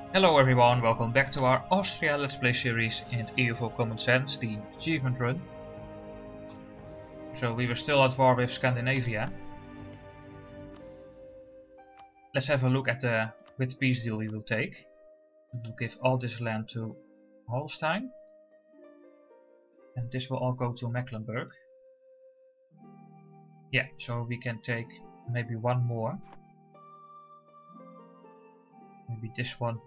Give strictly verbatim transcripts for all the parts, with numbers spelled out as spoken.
Hello everyone, welcome back to our Austria Let's Play series and E U for Common Sense, the achievement run. So we were still at war with Scandinavia. Let's have a look at the which peace deal we will take. We'll give all this land to Holstein. And this will all go to Mecklenburg. Yeah, so we can take maybe one more. Maybe this one.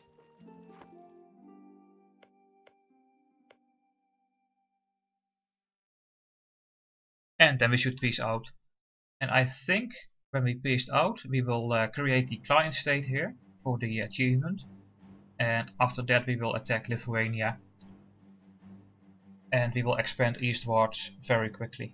And then we should peace out. And I think when we peaced out, we will uh, create the client state here for the achievement. And after that we will attack Lithuania. And we will expand eastwards very quickly.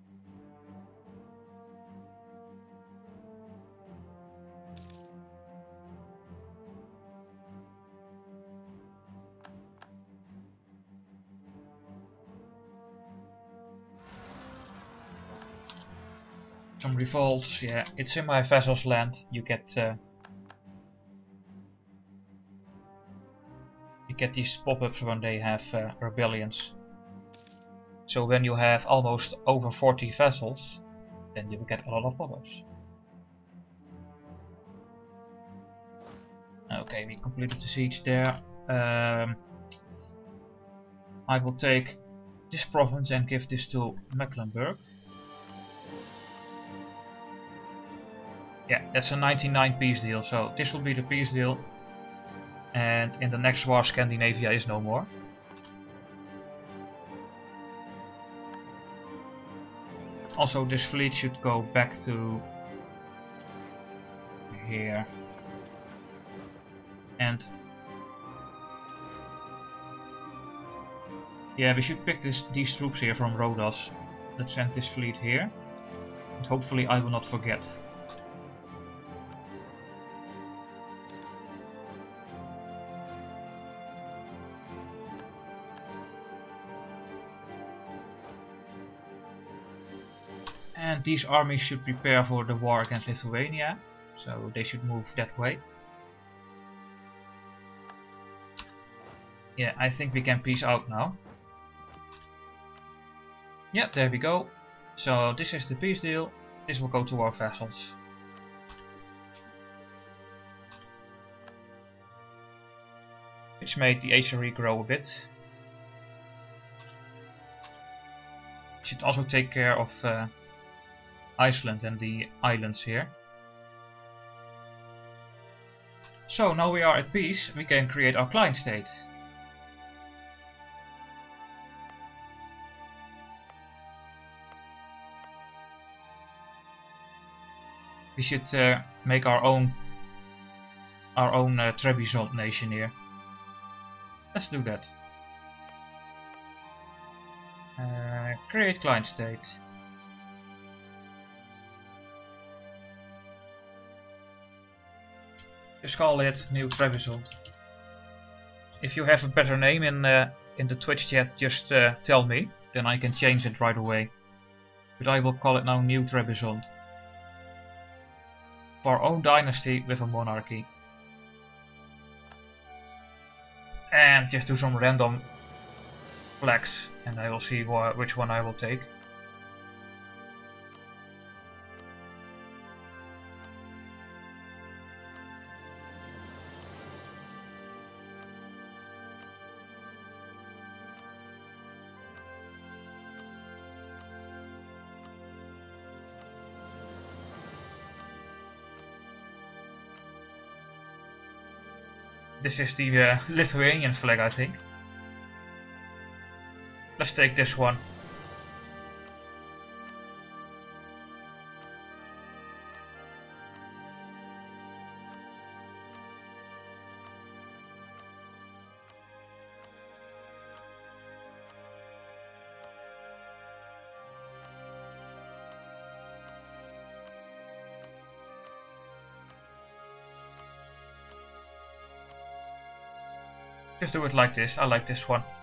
Some revolts, yeah, it's in my vassal's land. You get uh, you get these pop-ups when they have uh, rebellions. So when you have almost over forty vassals, then you will get a lot of pop-ups. Okay, we completed the siege there. Um, I will take this province and give this to Mecklenburg. Yeah, that's a ninety-nine peace deal, so this will be the peace deal. And in the next war Scandinavia is no more. Also this fleet should go back to here. And yeah, we should pick this, these troops here from Rhodas. Let's send this fleet here. And hopefully I will not forget. And these armies should prepare for the war against Lithuania, so they should move that way. Yeah, I think we can peace out now. Yep, there we go. So this is the peace deal. This will go to our vassals. Which made the H R E grow a bit. Should also take care of uh, Iceland and the islands here. So now we are at peace, we can create our client state. We should uh, make our own our own uh, Trebizond nation here. Let's do that. Uh, create client state. Just call it New Trebizond. If you have a better name in uh, in the Twitch chat, just uh, tell me, then I can change it right away. But I will call it now New Trebizond. For our own dynasty with a monarchy. And just do some random flags, and I will see wh which one I will take. This is the uh, Lithuanian flag, I think. Let's take this one. Just do it like this, I like this one.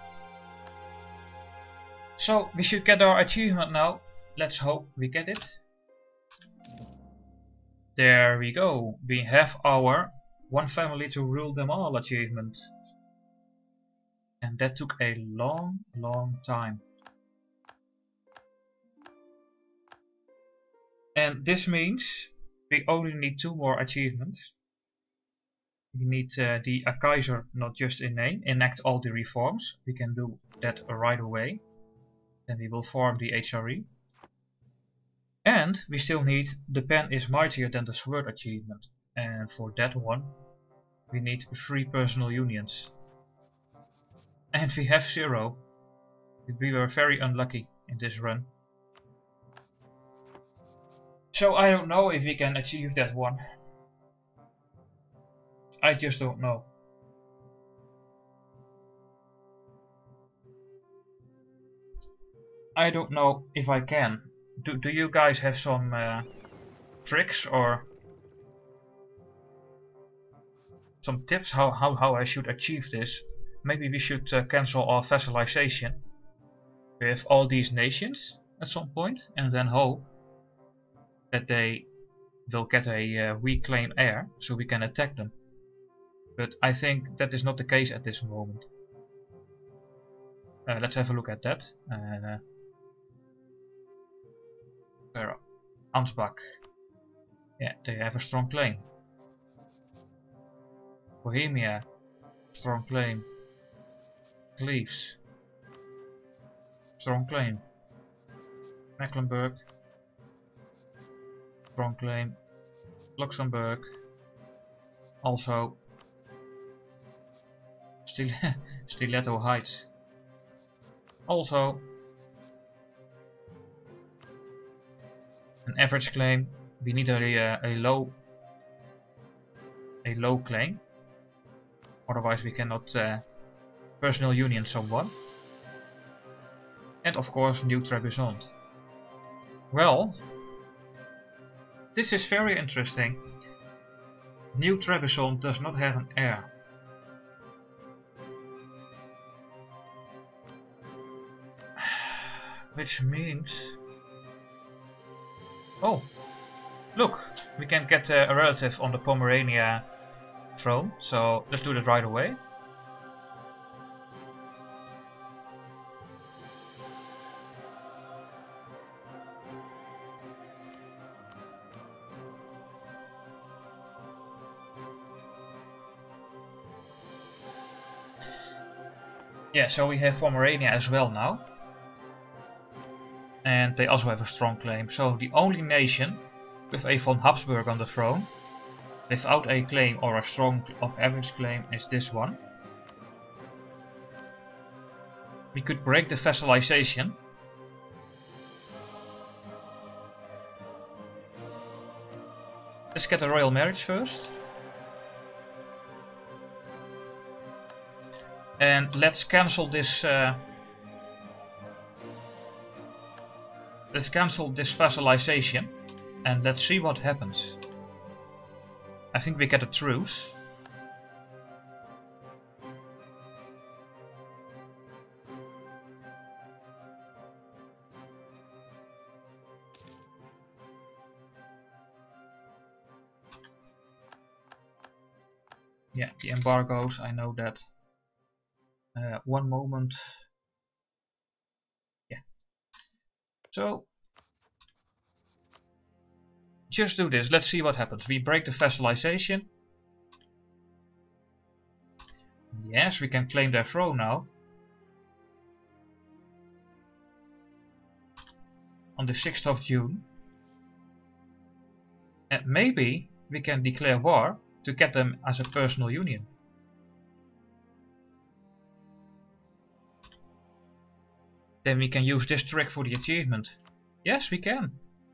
So we should get our achievement now. Let's hope we get it. There we go. We have our one family to rule them all achievement. And that took a long, long time. And this means we only need two more achievements. We need uh, the a Kaiser, not just in name, enact all the reforms. We can do that right away. Then we will form the H R E. And we still need the pen is mightier than the sword achievement. And for that one, we need three personal unions. And we have zero. We were very unlucky in this run. So I don't know if we can achieve that one. I just don't know. I don't know if I can. Do, do you guys have some uh, tricks or some tips how, how, how I should achieve this? Maybe we should uh, cancel our vassalization with all these nations at some point and then hope that they will get a uh, reclaim heir so we can attack them. But I think that is not the case at this moment. Uh, let's have a look at that. Uh, Ansbach. Yeah, they have a strong claim. Bohemia, strong claim. Cleves, strong claim. Mecklenburg, strong claim. Luxembourg, also. Stil Stiletto Heights, also. An average claim. We need a, a, a low, a low claim. Otherwise, we cannot. Uh, Personal union someone. And of course New Trebizond. Well, this is very interesting. New Trebizond does not have an heir. Which means... Oh! Look! We can get a relative on the Pomerania throne, so let's do that right away. Yeah, so we have Pomerania as well now. And they also have a strong claim. So the only nation with a von Habsburg on the throne without a claim or a strong or average claim is this one. We could break the vassalization. Let's get a royal marriage first. And let's cancel this. Uh, let's cancel this vassalization, and let's see what happens. I think we get a truce. Yeah, the embargoes. I know that. Uh, one moment. Yeah. So just do this. Let's see what happens. We break the vassalization. Yes, we can claim their throne now. On the sixth of June. And maybe we can declare war to get them as a personal union. Then we can use this trick for the achievement. Yes, we can.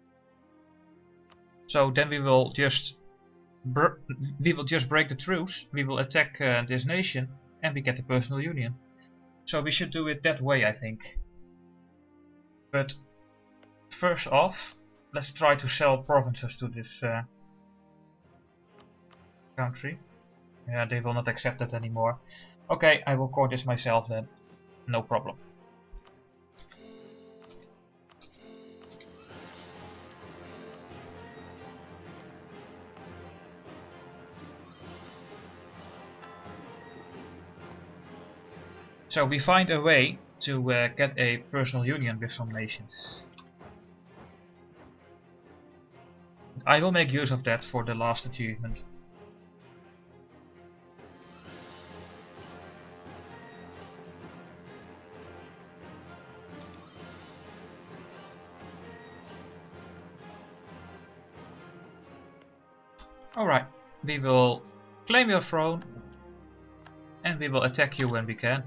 So then we will just br we will just break the truce. We will attack uh, this nation, and we get the personal union. So we should do it that way, I think. But first off, let's try to sell provinces to this uh, country. Yeah, they will not accept that anymore. Okay, I will court this myself then. No problem. So we find a way to uh, get a personal union with some nations. I will make use of that for the last achievement. Alright, we will claim your throne and we will attack you when we can.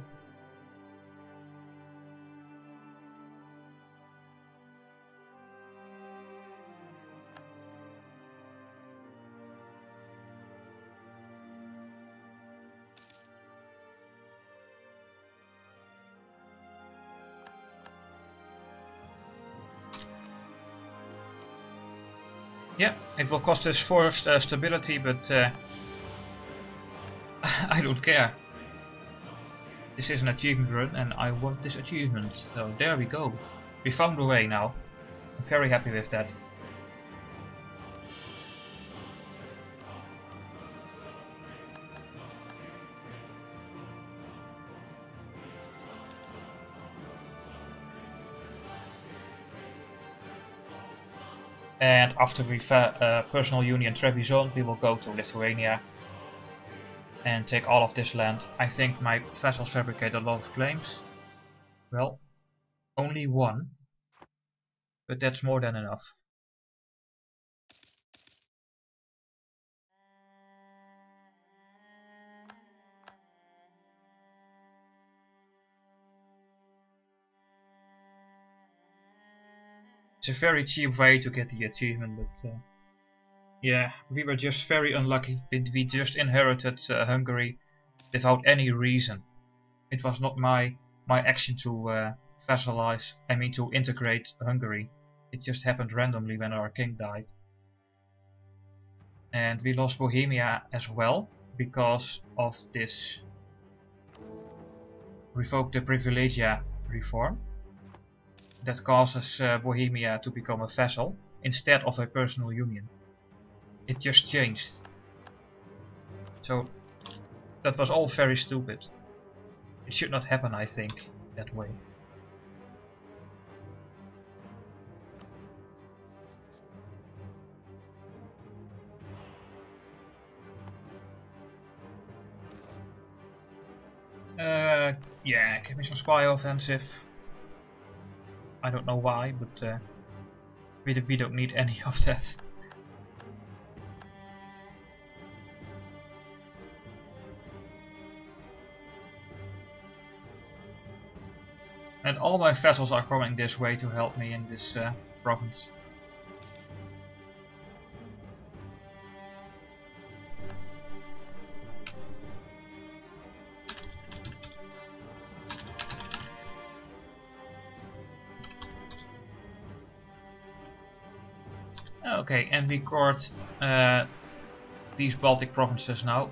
Yeah, it will cost us forced uh, stability, but uh, I don't care. This is an achievement run and I want this achievement. So there we go. We found a way now. I'm very happy with that. And after we uh, personal union Trebizond, we will go to Lithuania and take all of this land. I think my vassals fabricate a lot of claims. Well, only one, but that's more than enough. It's a very cheap way to get the achievement, but uh, yeah, we were just very unlucky. We just inherited uh, Hungary without any reason. It was not my my action to uh, vassalize, I mean to integrate Hungary. It just happened randomly when our king died. And we lost Bohemia as well because of this revoke the privilegia reform that causes uh, Bohemia to become a vassal instead of a personal union. It just changed. So that was all very stupid. It should not happen, I think, that way. Uh, yeah, give me some spy offensive. I don't know why, but uh, we, we don't need any of that. And all my vessels are coming this way to help me in this uh, province. Okay, and we court uh, these Baltic provinces now.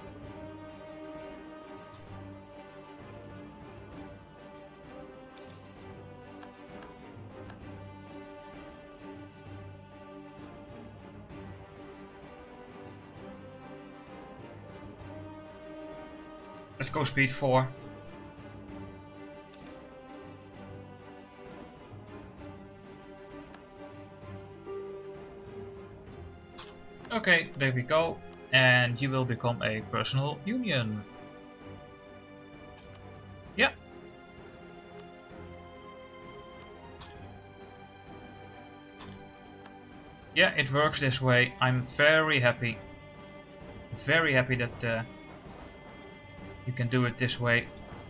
Let's go speed four. Okay, there we go. And you will become a personal union. Yeah. Yeah, it works this way. I'm very happy. Very happy that uh, you can do it this way.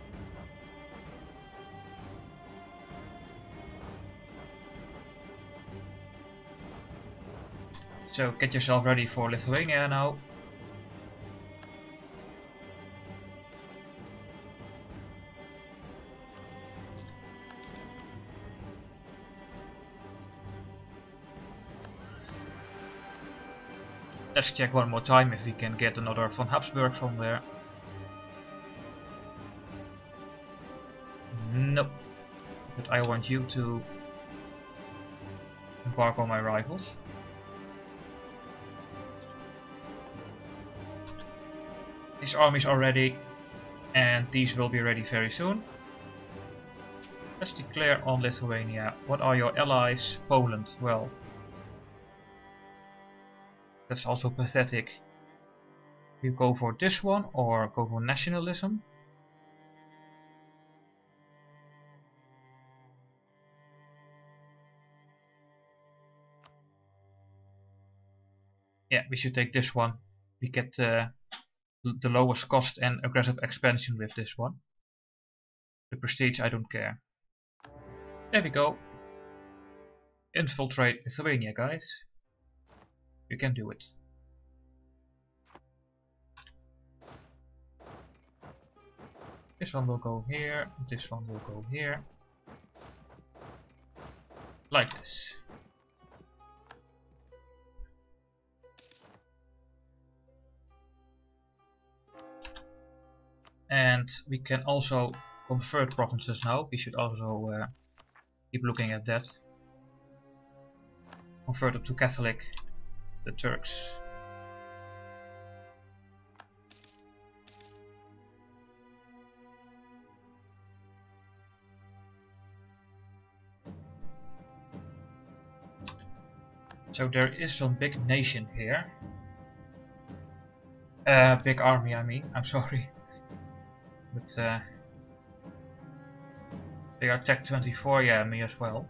So get yourself ready for Lithuania now. Let's check one more time if we can get another von Habsburg from there. Nope. But I want you to embark on my rivals. These armies are ready. And these will be ready very soon. Let's declare on Lithuania. What are your allies? Poland. Well, that's also pathetic. You go for this one or go for nationalism? Yeah, we should take this one. We get uh, the lowest cost and aggressive expansion with this one. The prestige, I don't care. There we go. Infiltrate Lithuania, guys. You can do it. This one will go here, this one will go here. Like this. And we can also convert provinces now. We should also uh, keep looking at that. Convert them to Catholic, the Turks. So there is some big nation here. Uh, big army, I mean. I'm sorry. But uh, they are Tech twenty-four, yeah, me as well.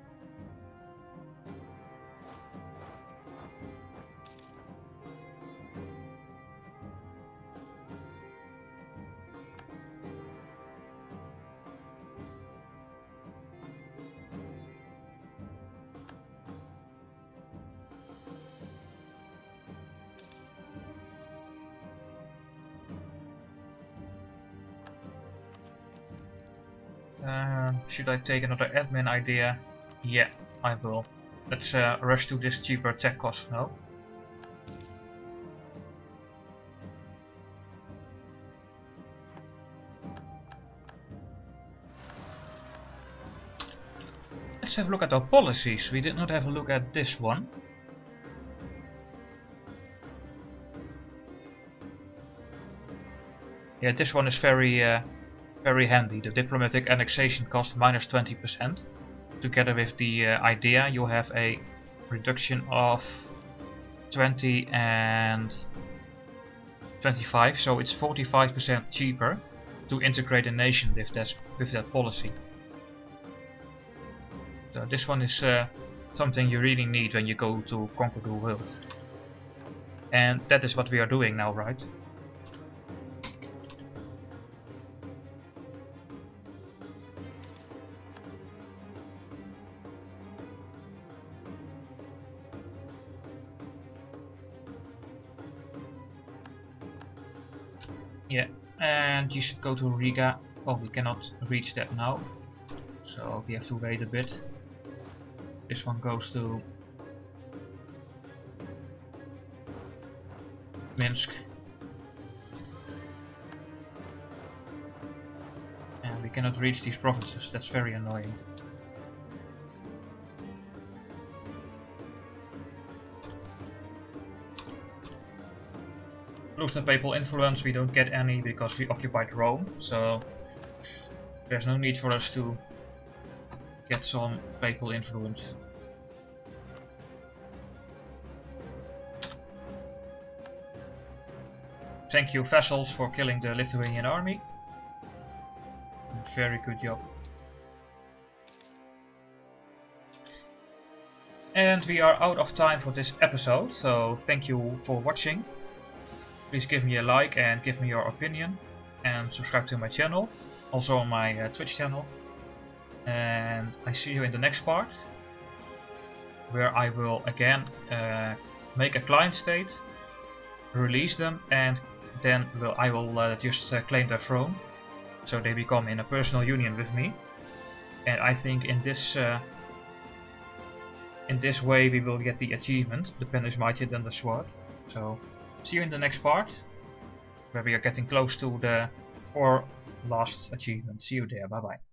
Uh, should I take another admin idea? Yeah, I will. Let's uh, rush to this cheaper tech cost now. Let's have a look at our policies. We did not have a look at this one. Yeah, this one is very uh, very handy. The diplomatic annexation cost minus twenty percent. Together with the uh, idea, you have a reduction of twenty and twenty-five, so it's forty-five percent cheaper to integrate a nation with that, with that policy. So this one is uh, something you really need when you go to conquer the world. And that is what we are doing now, right? Yeah, and you should go to Riga. Oh, we cannot reach that now, so we have to wait a bit. This one goes to Minsk. And we cannot reach these provinces, that's very annoying. Lose the papal influence, we don't get any because we occupied Rome, so there's no need for us to get some papal influence. Thank you, vassals, for killing the Lithuanian army. Very good job. And we are out of time for this episode, so thank you for watching. Please give me a like and give me your opinion, and subscribe to my channel, also on my uh, Twitch channel. And I see you in the next part, where I will again uh, make a client state, release them, and then will, I will uh, just uh, claim their throne, so they become in a personal union with me. And I think in this uh, in this way we will get the achievement, the pen is mightier than the sword. So see you in the next part, where we are getting close to the four last achievements. See you there, bye bye.